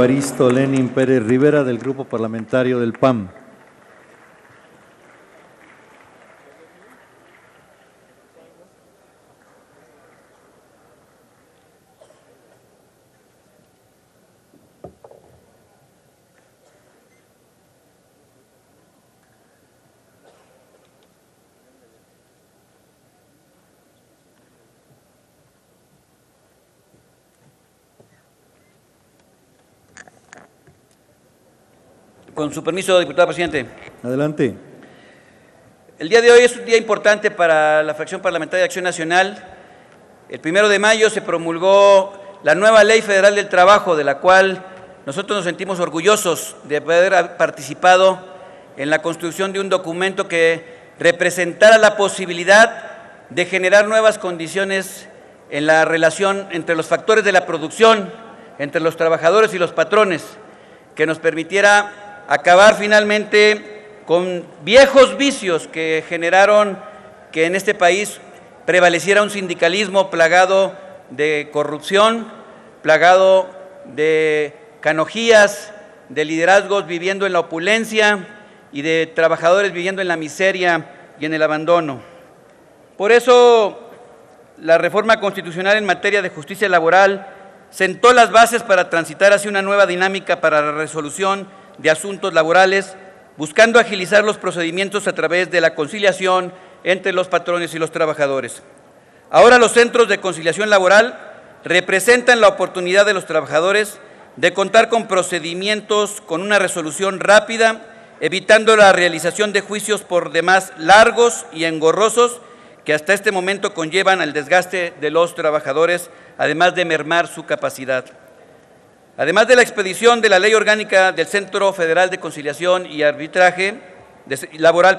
Evaristo Lenin Pérez Rivera, del Grupo Parlamentario del PAN. Con su permiso, diputado presidente. Adelante. El día de hoy es un día importante para la fracción parlamentaria de Acción Nacional. El 1 de mayo se promulgó la nueva Ley Federal del Trabajo, de la cual nosotros nos sentimos orgullosos de haber participado en la construcción de un documento que representara la posibilidad de generar nuevas condiciones en la relación entre los factores de la producción, entre los trabajadores y los patrones, que nos permitiera acabar finalmente con viejos vicios que generaron que en este país prevaleciera un sindicalismo plagado de corrupción, plagado de canojías, de liderazgos viviendo en la opulencia y de trabajadores viviendo en la miseria y en el abandono. Por eso, la reforma constitucional en materia de justicia laboral sentó las bases para transitar hacia una nueva dinámica para la resolución de asuntos laborales, buscando agilizar los procedimientos a través de la conciliación entre los patrones y los trabajadores. Ahora los centros de conciliación laboral representan la oportunidad de los trabajadores de contar con procedimientos con una resolución rápida, evitando la realización de juicios por demás largos y engorrosos que hasta este momento conllevan el desgaste de los trabajadores, además de mermar su capacidad. Además de la expedición de la Ley Orgánica del Centro Federal de Conciliación y Arbitraje Laboral,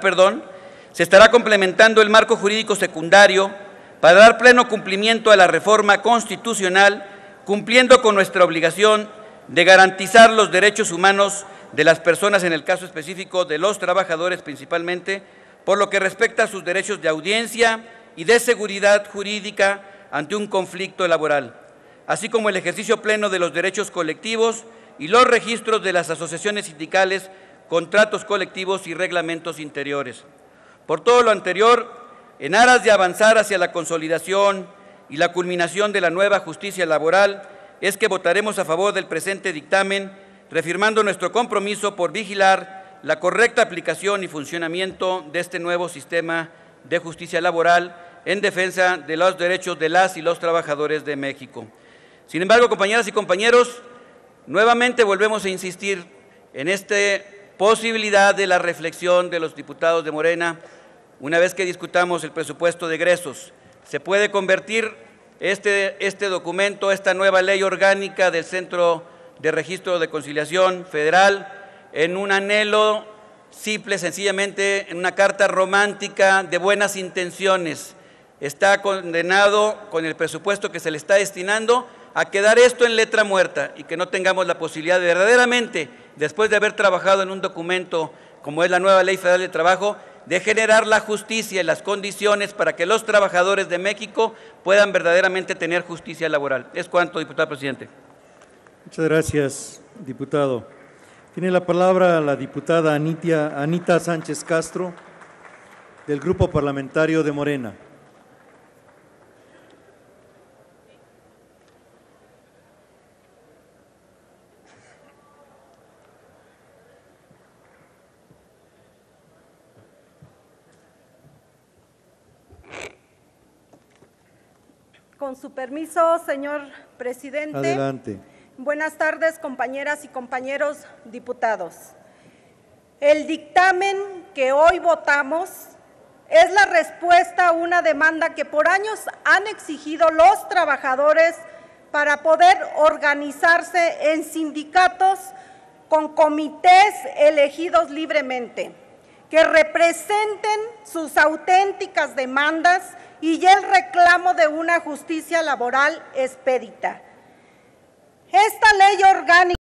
se estará complementando el marco jurídico secundario para dar pleno cumplimiento a la reforma constitucional, cumpliendo con nuestra obligación de garantizar los derechos humanos de las personas, en el caso específico de los trabajadores principalmente, por lo que respecta a sus derechos de audiencia y de seguridad jurídica ante un conflicto laboral, así como el ejercicio pleno de los derechos colectivos y los registros de las asociaciones sindicales, contratos colectivos y reglamentos interiores. Por todo lo anterior, en aras de avanzar hacia la consolidación y la culminación de la nueva justicia laboral, es que votaremos a favor del presente dictamen, reafirmando nuestro compromiso por vigilar la correcta aplicación y funcionamiento de este nuevo sistema de justicia laboral en defensa de los derechos de las y los trabajadores de México. Sin embargo, compañeras y compañeros, nuevamente volvemos a insistir en esta posibilidad de la reflexión de los diputados de Morena. Una vez que discutamos el presupuesto de egresos, se puede convertir este documento, esta nueva ley orgánica del Centro de Registro de Conciliación Federal, en un anhelo simple, sencillamente en una carta romántica de buenas intenciones. Está condenado con el presupuesto que se le está destinando a quedar esto en letra muerta y que no tengamos la posibilidad de verdaderamente, después de haber trabajado en un documento como es la nueva Ley Federal de Trabajo, de generar la justicia y las condiciones para que los trabajadores de México puedan verdaderamente tener justicia laboral. Es cuanto, diputado presidente. Muchas gracias, diputado. Tiene la palabra la diputada Anita Sánchez Castro, del Grupo Parlamentario de Morena. Con su permiso, señor presidente. Adelante. Buenas tardes, compañeras y compañeros diputados. El dictamen que hoy votamos es la respuesta a una demanda que por años han exigido los trabajadores para poder organizarse en sindicatos con comités elegidos libremente, que representen sus auténticas demandas y el reclamo de una justicia laboral expedita. Esta ley orgánica